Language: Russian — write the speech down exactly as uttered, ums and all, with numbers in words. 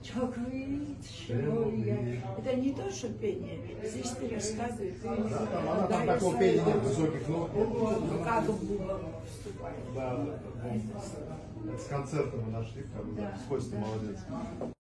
Это не то, что пение. Здесь ты рассказываешь. Ты да, там, она там такого пения нет, высоких нот. Ну как Буба вступает. Да, да, да. Это с концерта мы нашли, как бы, да. С Костей молодец.